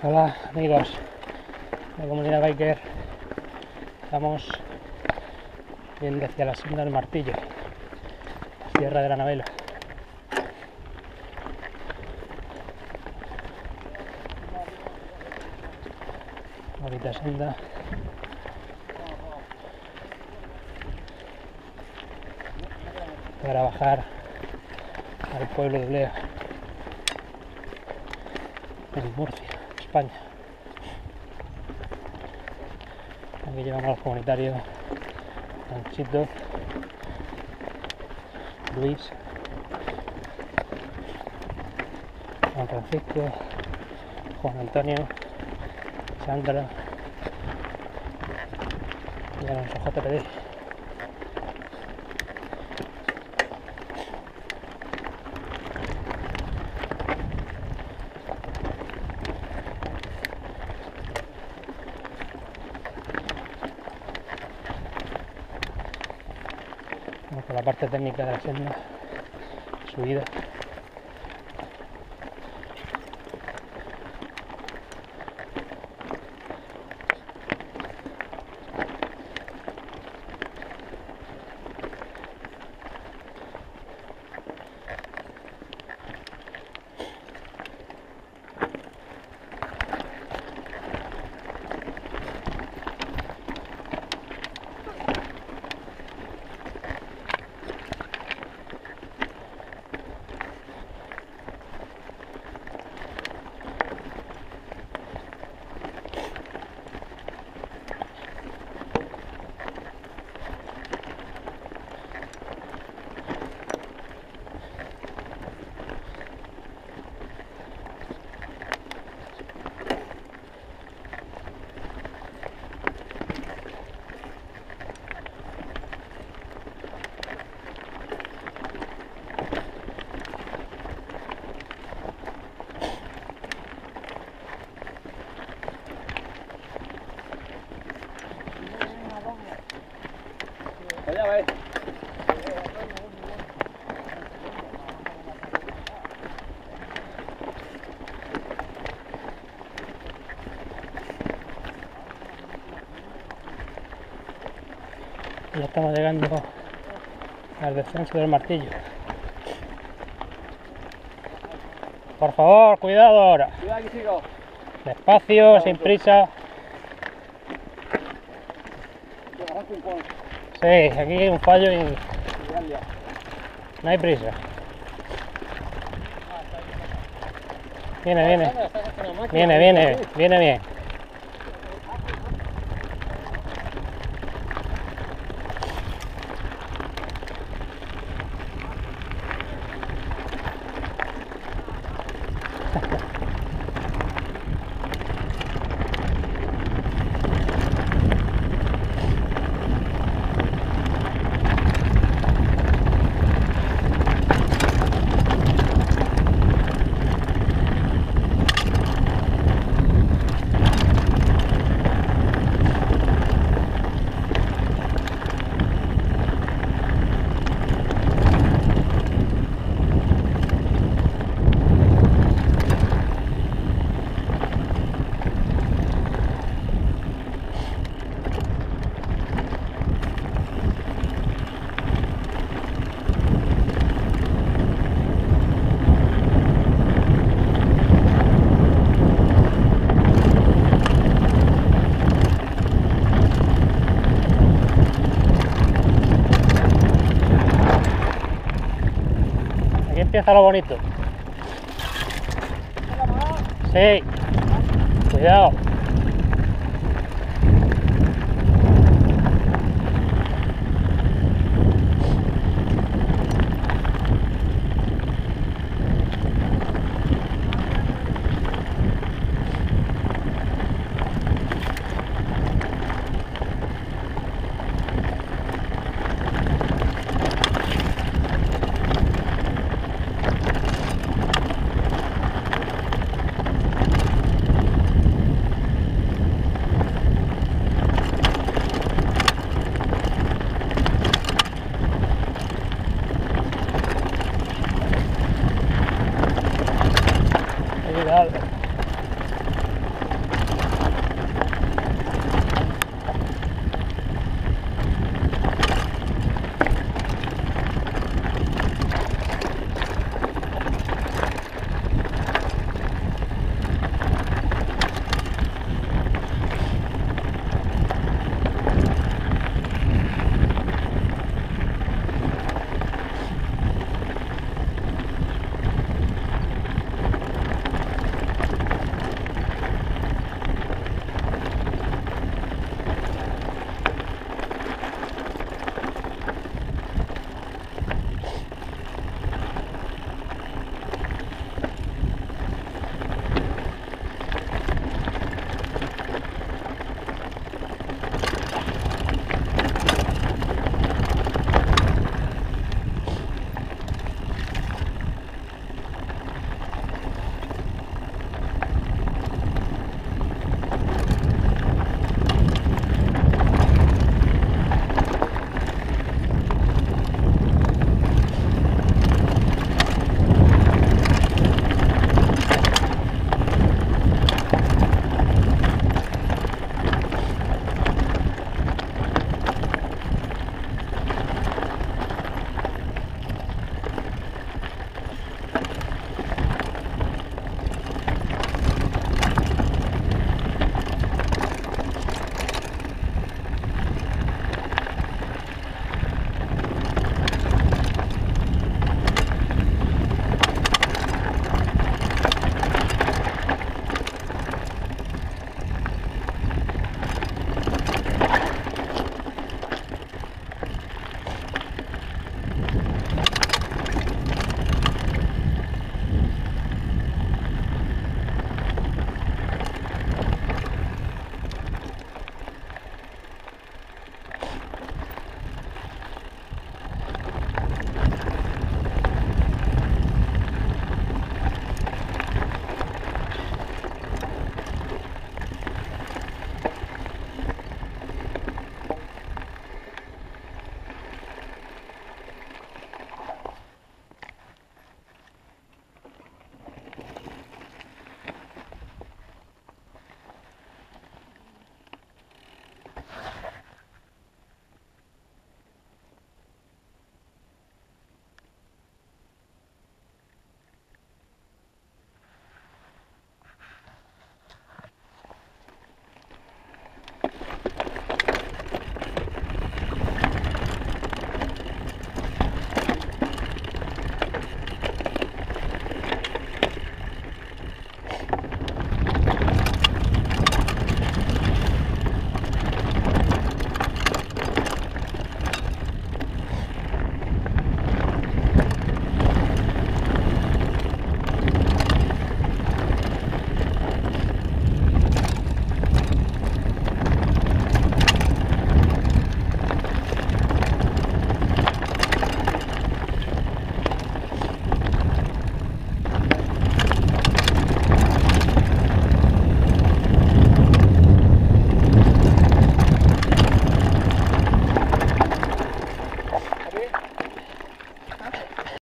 Hola amigos de la comunidad biker, estamos yendo hacia la senda del Martillo, la Sierra de la Navela. Bonita senda. Para bajar al pueblo de Olea, en Murcia, España. Aquí llevamos a los comunitarios Panchito, Luis, Juan Francisco, Juan Antonio, Sandra y Alonso JPD. Vamos con la parte técnica de la senda, subida. Allá va. Ya estamos llegando al descenso del Martillo. Por favor, cuidado ahora. Cuidado, aquí sigo. Despacio, sin prisa. Sí, aquí hay un fallo y no hay prisa. Viene bien. Aquí empieza lo bonito. Sí, cuidado. Cuidado.